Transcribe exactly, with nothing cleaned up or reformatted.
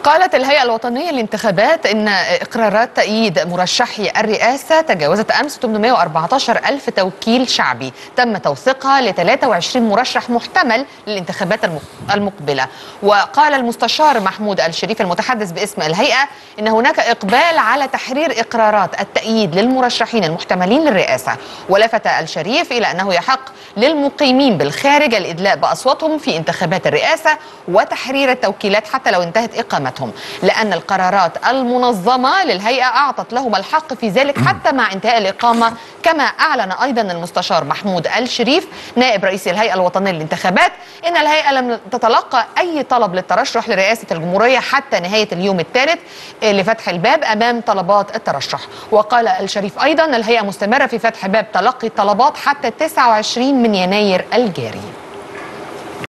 قالت الهيئة الوطنية للانتخابات إن إقرارات تأييد مرشحي الرئاسة تجاوزت أمس ثمانمائة وأربعة عشر ألف توكيل شعبي تم توثيقها ل ثلاثة وعشرين مرشح محتمل للانتخابات المقبلة. وقال المستشار محمود الشريف المتحدث باسم الهيئة إن هناك إقبال على تحرير إقرارات التأييد للمرشحين المحتملين للرئاسة. ولفت الشريف إلى أنه يحق للمقيمين بالخارج الإدلاء بأصواتهم في انتخابات الرئاسة وتحرير التوكيلات حتى لو انتهت إقامتهم، لأن القرارات المنظمة للهيئة أعطت لهم الحق في ذلك حتى مع انتهاء الإقامة، كما أعلن أيضا المستشار محمود الشريف نائب رئيس الهيئة الوطنية للانتخابات إن الهيئة لم تتلقى أي طلب للترشح لرئاسة الجمهورية حتى نهاية اليوم الثالث لفتح الباب أمام طلبات الترشح. وقال الشريف أيضا الهيئة مستمرة في فتح باب تلقي الطلبات حتى تسعة وعشرين من يناير الجاري.